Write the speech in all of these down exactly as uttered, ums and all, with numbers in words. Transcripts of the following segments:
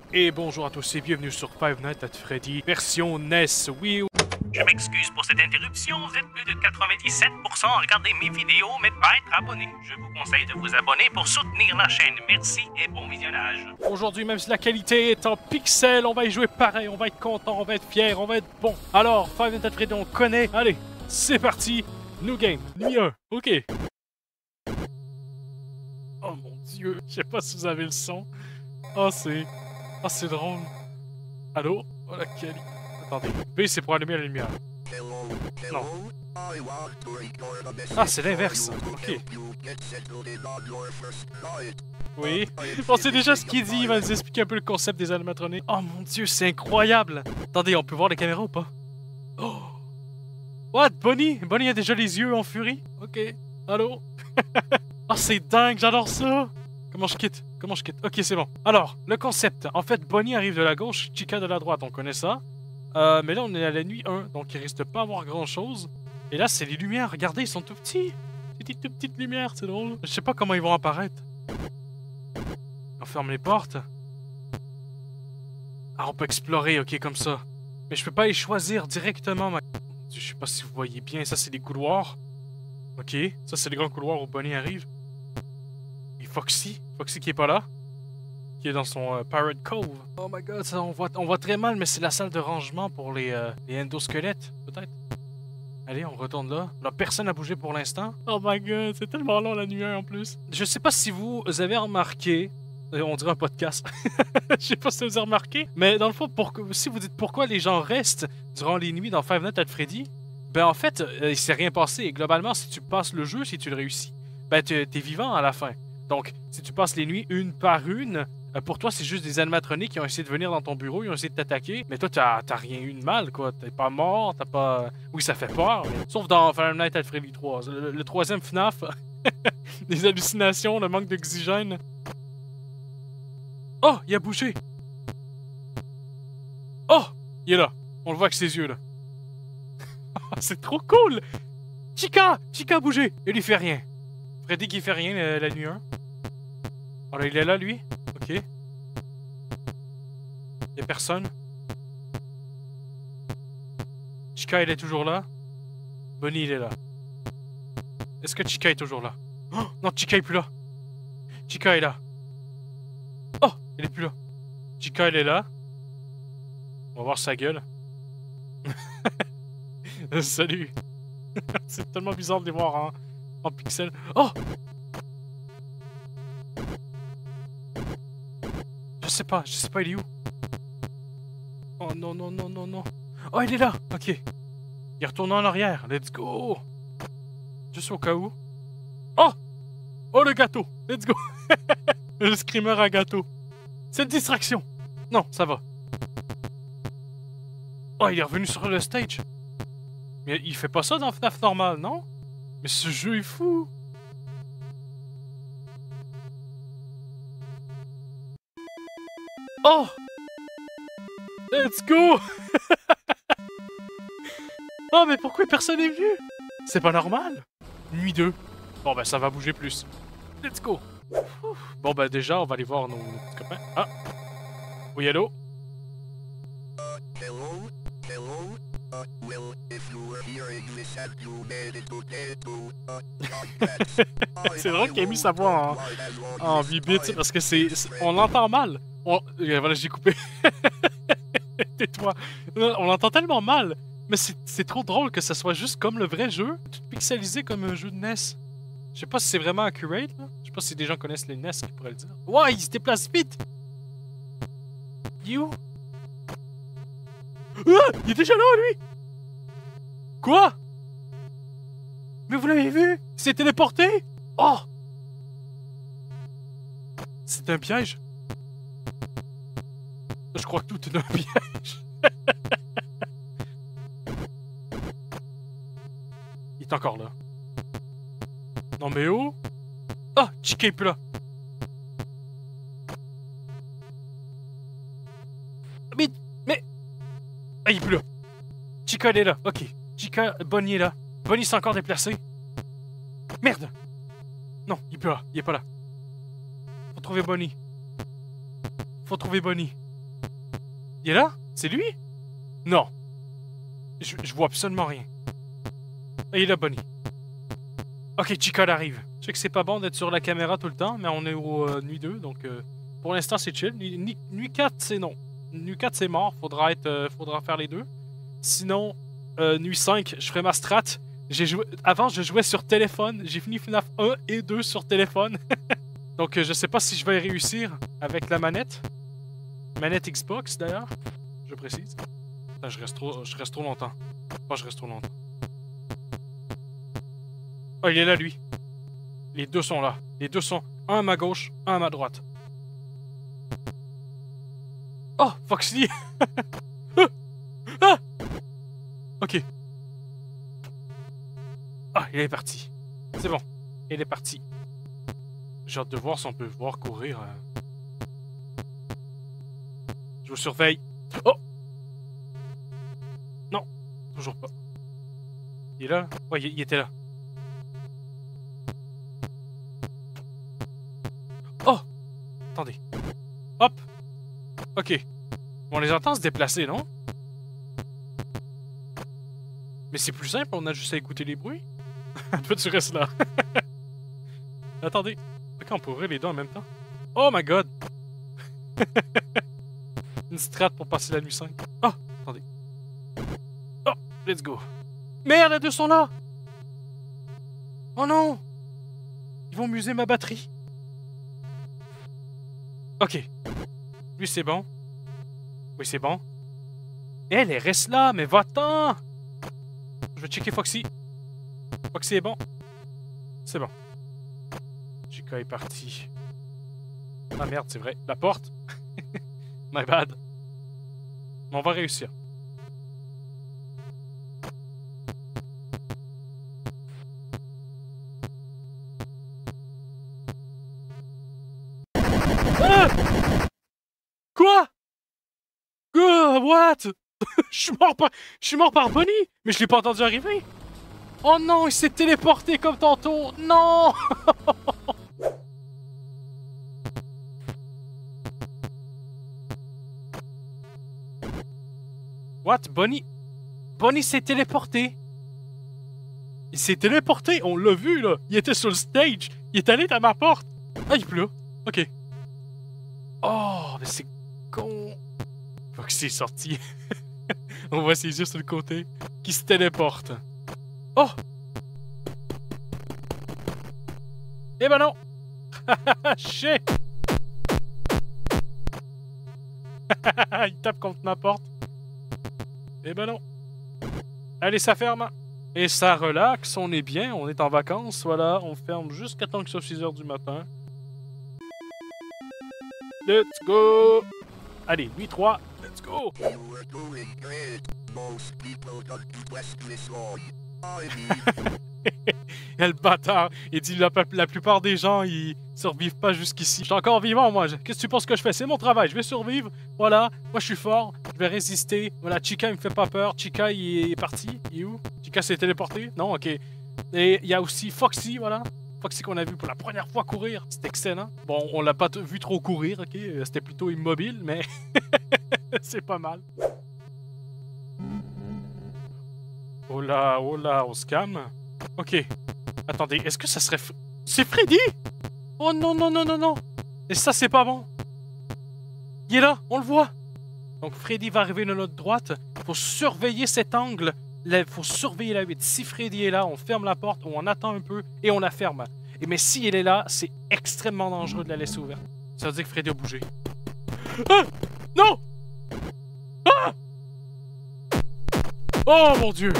Et bonjour à tous et bienvenue sur Five Nights at Freddy, version N E S, oui. Je m'excuse pour cette interruption, vous êtes plus de quatre-vingt-dix-sept pour cent à regarder mes vidéos mais pas être abonné. Je vous conseille de vous abonner pour soutenir la chaîne. Merci et bon visionnage. Aujourd'hui, même si la qualité est en pixels, on va y jouer pareil, on va être content, on va être fier, on va être bon. Alors, Five Nights at Freddy, on connaît. Allez, c'est parti, new game, nuit un, ok. Oh mon dieu, je sais pas si vous avez le son. Oh, c'est... Oh, c'est drôle. Allô? Oh, la qualité. Attendez. B, c'est pour allumer la lumière. Non. Ah, c'est l'inverse. Ok. Oui. On sait déjà ce qu'il dit. Il va nous expliquer un peu le concept des animatroniques. Oh mon dieu, c'est incroyable. Attendez, on peut voir les caméras ou pas? Oh! What? Bonnie? Bonnie a déjà les yeux en furie? Ok. Allô? Oh, c'est dingue, j'adore ça! Comment je quitte? Comment je quitte? Ok, c'est bon. Alors, le concept. En fait, Bonnie arrive de la gauche, Chica de la droite, on connaît ça. Euh, mais là, on est à la nuit un, donc il risque pas à voir grand-chose. Et là, c'est les lumières. Regardez, ils sont tout petits. C'est des toutes petites lumières, c'est drôle. Je sais pas comment ils vont apparaître. On ferme les portes. Ah, on peut explorer, ok, comme ça. Mais je peux pas les choisir directement. Ma... Je sais pas si vous voyez bien. Ça, c'est des couloirs. Ok, ça, c'est les grands couloirs où Bonnie arrive. Et Foxy. Foxy qui est pas là. Qui est dans son euh, Pirate Cove. Oh my god, ça, on, voit, on voit très mal, mais c'est la salle de rangement pour les, euh, les endosquelettes, peut-être. Allez, on retourne là. Là, personne n'a bougé pour l'instant. Oh my god, c'est tellement long la nuit un en plus. Je sais pas si vous avez remarqué... On dirait un podcast. Je sais pas si vous avez remarqué. Mais dans le fond, pour, si vous dites pourquoi les gens restent durant les nuits dans Five Nights at Freddy, ben en fait, euh, il s'est rien passé. Et globalement, si tu passes le jeu, si tu le réussis, ben t'es vivant à la fin. Donc, si tu passes les nuits une par une... Euh, pour toi, c'est juste des animatroniques qui ont essayé de venir dans ton bureau, ils ont essayé de t'attaquer. Mais toi, t'as rien eu de mal, quoi. T'es pas mort, t'as pas... Oui, ça fait peur, mais... Sauf dans Five Nights at Freddy trois. Le, le troisième F NAF, des hallucinations, le manque d'oxygène. Oh, il a bougé. Oh, il est là. On le voit avec ses yeux, là. C'est trop cool. Chica, Chica a bougé. Il lui fait rien. Freddy qui fait rien la, la nuit un. Alors, il est là, lui. Ok. Y'a personne. Chica, elle est toujours là. Bonnie, il est là. Est-ce que Chica est toujours là? Oh, non, Chica est plus là. Chica est là. Oh, elle est plus là. Chica, elle est là. On va voir sa gueule. Salut. C'est tellement bizarre de les voir en, en pixels. Oh! Je sais pas, je sais pas, il est où? Oh non, non, non, non, non. Oh, il est là! Ok. Il retourne en arrière. Let's go! Juste au cas où. Oh! Oh, le gâteau! Let's go! Le screamer à gâteau. C'est une distraction. Non, ça va. Oh, il est revenu sur le stage. Mais il fait pas ça dans F NAF normal, non? Mais ce jeu est fou! Oh! Let's go! Oh, mais pourquoi personne n'est venu? C'est pas normal! Nuit deux. Bon, ben, ça va bouger plus. Let's go! Bon, ben, déjà, on va aller voir nos, nos petits copains. Ah! Oui, allô? C'est drôle qu'il ait mis sa voix en, en huit bits parce que c'est. On l'entend mal. On... Voilà, j'ai coupé. Tais-toi. On l'entend tellement mal. Mais c'est trop drôle que ça soit juste comme le vrai jeu, tout pixelisé comme un jeu de N E S. Je sais pas si c'est vraiment accurate, là. Je sais pas si des gens connaissent les N E S qui pourraient le dire. Ouais, il se déplace vite! You? Ah! Il est déjà là, lui! Quoi? Mais vous l'avez vu? Il s'est téléporté? Oh! C'est un piège? Je crois que tout est un piège. Il est encore là. Non mais oh! Ah! Chica est plus là! Mais... Mais... Ah, il est plus là! Chica, elle est là. Ok. Chica, Bonnie est là. Bonnie s'est encore déplacée. Merde! Non, il est plus là. Il est pas là. Faut trouver Bonnie. Faut trouver Bonnie. Il est là? C'est lui? Non. Je, je vois absolument rien. Ah, il est là, Bonnie. Ok, Chica elle arrive. Je sais que c'est pas bon d'être sur la caméra tout le temps, mais on est au euh, nuit deux, donc euh, pour l'instant c'est chill. Nuit, nuit quatre, c'est non. Nuit quatre, c'est mort. Faudra, être, euh, faudra faire les deux. Sinon, euh, nuit cinq, je ferai ma strat. J'ai joué... Avant, je jouais sur téléphone. J'ai fini FNAF un et deux sur téléphone. Donc, euh, je sais pas si je vais réussir avec la manette. Manette Xbox, d'ailleurs. Je précise. Attends, je reste trop, je reste trop longtemps. Pas je reste trop longtemps. Oh, il est là, lui. Les deux sont là. Les deux sont un à ma gauche, un à ma droite. Oh, Foxy! ah! Ah! Ok. Ah, il est parti. C'est bon. Il est parti. J'ai hâte de voir si on peut le voir courir. Euh... Je vous surveille. Oh! Non, toujours pas. Il est là? Ouais, il, il était là. Oh! Attendez. Hop! Ok. On les entend se déplacer, non? Mais c'est plus simple, on a juste à écouter les bruits. Toi, tu restes là. Attendez. Ok, on pourrait les deux en même temps. Oh my god! Une strat pour passer la nuit cinq. Oh! Attendez. Oh! Let's go. Merde, les deux sont là! Oh non! Ils vont muser ma batterie. Ok. Lui, c'est bon. Oui, c'est bon. Elle, elle reste là, mais va-t'en! Je vais checker Foxy. Foxy est bon. C'est bon. Chica est parti. Ah merde, c'est vrai. La porte. My bad. Mais on va réussir. Ah! Quoi? Quoi? What? Je suis mort par... Je suis mort par Bonnie! Mais je l'ai pas entendu arriver! Oh non, il s'est téléporté comme tantôt! Non! What? Bonnie... Bonnie s'est téléporté! Il s'est téléporté! On l'a vu, là! Il était sur le stage! Il est allé à ma porte! Ah, il pleut! Ok. Oh, mais c'est con! Foxy est sorti. On voit ses yeux sur le côté. Qui se téléporte. Oh! Eh ben non! Shit! Il tape contre ma porte. Eh ben non. Allez, ça ferme. Et ça relaxe, on est bien, on est en vacances. Voilà, on ferme jusqu'à temps que ce soit six heures du matin. Let's go! Allez, nuit trois, let's go! Et le bâtard, il dit la, la plupart des gens, ils survivent pas jusqu'ici. Je suis encore vivant, moi. Qu'est-ce que tu penses que je fais? C'est mon travail, je vais survivre. Voilà, moi je suis fort, je vais résister. Voilà, Chica, il me fait pas peur. Chica, il est parti. Il est où? Chica s'est téléporté? Non, ok. Et il y a aussi Foxy, voilà. Foxy qu'on a vu pour la première fois courir. C'était excellent. Bon, on l'a pas vu trop courir, ok? C'était plutôt immobile, mais c'est pas mal. Oh là, oh là, on se calme. Ok. Attendez, est-ce que ça serait... F... C'est Freddy? Oh non, non, non, non, non. Et ça, c'est pas bon. Il est là, on le voit. Donc, Freddy va arriver de notre droite. Faut surveiller cet angle. Il faut surveiller la huit. Si Freddy est là, on ferme la porte, ou on attend un peu, et on la ferme. Et mais si elle est là, c'est extrêmement dangereux de la laisser ouverte. Ça veut dire que Freddy a bougé. Ah! Non! Ah! Oh mon Dieu!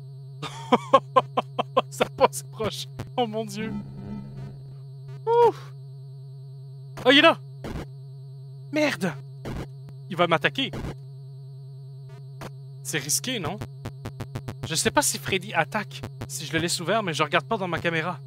Ça passe proche. Oh mon Dieu. Ouf. Oh, il est là. Merde. Il va m'attaquer. C'est risqué, non? Je sais pas si Freddy attaque si je le laisse ouvert, mais je regarde pas dans ma caméra.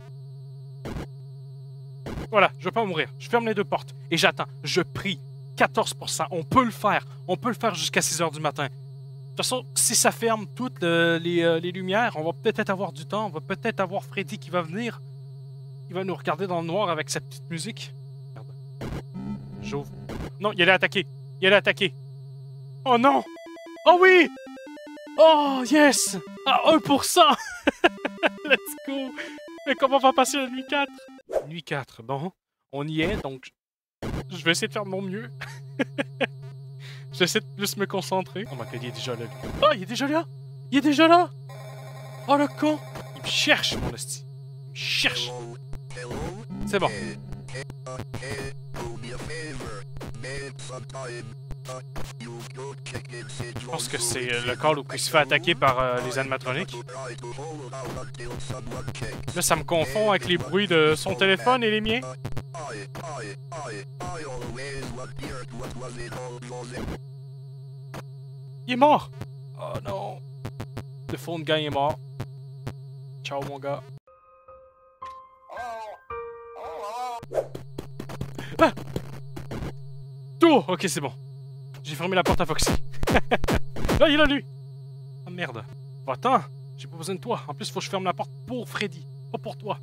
Voilà, je veux pas mourir. Je ferme les deux portes et j'attends. Je prie. quatorze pour cent. On peut le faire. On peut le faire jusqu'à six heures du matin. De toute façon, si ça ferme toutes euh, les, euh, les lumières, on va peut-être avoir du temps. On va peut-être avoir Freddy qui va venir. Il va nous regarder dans le noir avec sa petite musique. Merde. J'ouvre. Non, il allait attaquer. Il allait attaquer. Oh non! Oh oui! Oh yes! Ah, un pour cent! Let's go! Mais comment on va passer la nuit quatre? Nuit quatre, bon. On y est, donc je vais essayer de faire de mon mieux. J'essaie de plus me concentrer. Oh my god, il est déjà là, lui. Oh, il est déjà là! Il est déjà là! Oh, le con! Il me cherche, mon esti. Il me cherche. C'est bon. Je pense que c'est euh, le call où il se fait attaquer par euh, les animatroniques. Là, ça me confond avec les bruits de son téléphone et les miens. Il est mort! Oh non! Le phone gang est mort. Ciao, mon gars. Ah! Tout! Ok, c'est bon. J'ai fermé la porte à Foxy. Là, il est là, lui! Ah, merde. Bon, attends, j'ai pas besoin de toi. En plus, faut que je ferme la porte pour Freddy, pas pour toi.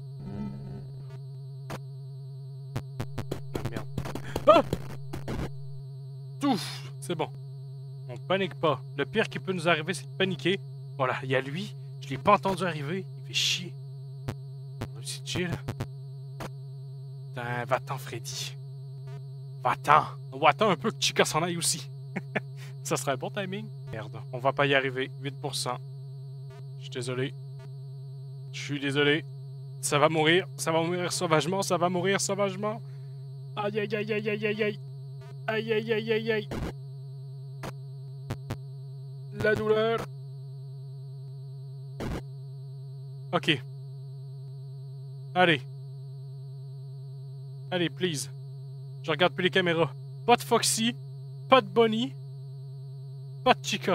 Ah, merde. Ah! Tout! C'est bon. On panique pas. Le pire qui peut nous arriver, c'est de paniquer. Voilà, il y a lui. Je l'ai pas entendu arriver. Il fait chier. C'est chill. Putain, va-t'en, Freddy. Va-t'en. Va-t'en un peu que Chica s'en aille aussi. Ça serait un bon timing. Merde, on va pas y arriver. huit pour cent. Je suis désolé. Je suis désolé. Ça va mourir. Ça va mourir sauvagement. Ça va mourir sauvagement. Aïe, aïe, aïe, aïe, aïe, aïe, aïe. Aïe, aïe, aïe, aïe, aïe. La douleur. Ok. Allez. Allez, please. Je regarde plus les caméras. Pas de Foxy. Pas de Bonnie. Pas de Chica.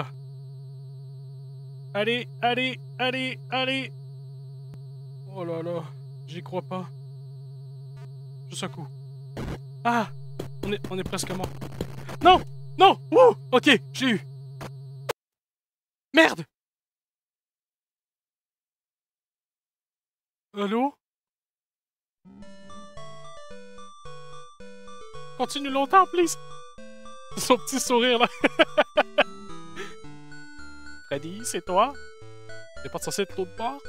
Allez, allez, allez, allez. Oh là là. J'y crois pas. Juste un coup. Ah! On est, on est presque mort. Non! Non! Ouh! Ok, j'ai eu. Merde! Allô? Continue longtemps, please! Son petit sourire, là. Freddy, c'est toi? T'es pas censé être l'autre bord?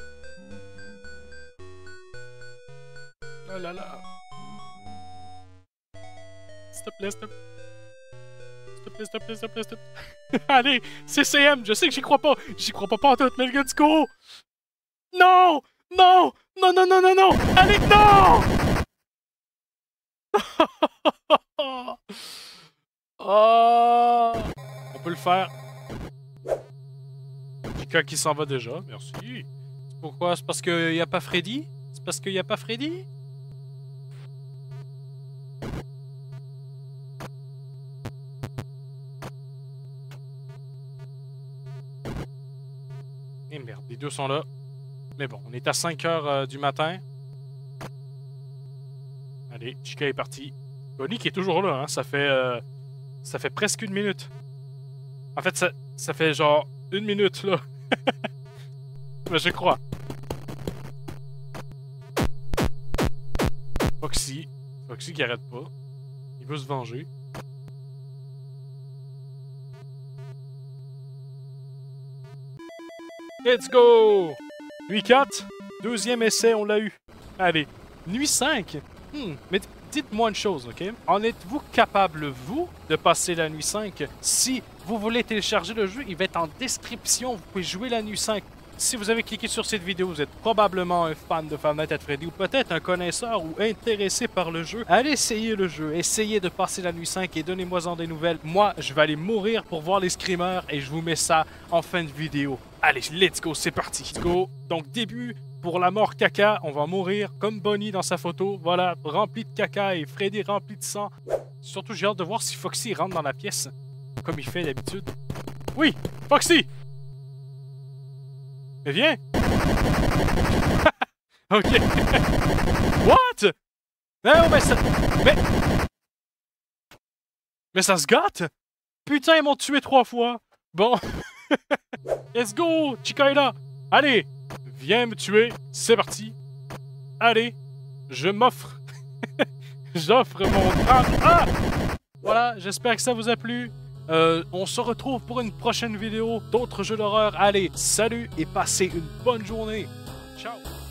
Oh là là. S'il te plaît, s'il te plaît. S'il te plaît, s'il te plaît, s'il te plaît, s'il te plaît. Allez, C C M, je sais que j'y crois pas. J'y crois pas pas en tout, mais let's go! Non! Non! Non, non, non, non, non! Allez, non! Oh! On peut le faire. Chica qui s'en va déjà, merci. Pourquoi? C'est parce qu'il n'y a pas Freddy? C'est parce qu'il n'y a pas Freddy? Et merde, les deux sont là. Mais bon, on est à cinq heures euh, du matin. Allez, Chica est partie. Bonnie qui est toujours là, hein. Ça fait, euh, ça fait presque une minute. En fait, ça, ça fait genre une minute, là. Mais je crois. Foxy. Foxy qui arrête pas. Il veut se venger. Let's go! Nuit quatre. Deuxième essai, on l'a eu. Allez. Nuit cinq. Hmm. Mais dites-moi une chose, ok? En êtes-vous capable, vous, de passer la nuit cinq? Si vous voulez télécharger le jeu, il va être en description. Vous pouvez jouer la nuit cinq. Si vous avez cliqué sur cette vidéo, vous êtes probablement un fan de Five Nights at Freddy ou peut-être un connaisseur ou intéressé par le jeu. Allez essayer le jeu, essayez de passer la nuit cinq et donnez-moi-en des nouvelles. Moi, je vais aller mourir pour voir les screamers et je vous mets ça en fin de vidéo. Allez, let's go, c'est parti. Let's go. Donc, début pour la mort caca. On va mourir comme Bonnie dans sa photo. Voilà, rempli de caca et Freddy rempli de sang. Surtout, j'ai hâte de voir si Foxy rentre dans la pièce, comme il fait d'habitude. Oui, Foxy! Mais viens! Ok. What? Non, mais ça... Mais... Mais ça se gâte? Putain, ils m'ont tué trois fois. Bon. Let's go! Chica est là. Allez, viens me tuer. C'est parti. Allez, je m'offre. J'offre mon crâne. Ah! Voilà, j'espère que ça vous a plu. Euh, on se retrouve pour une prochaine vidéo d'autres jeux d'horreur. Allez, salut et passez une bonne journée. Ciao!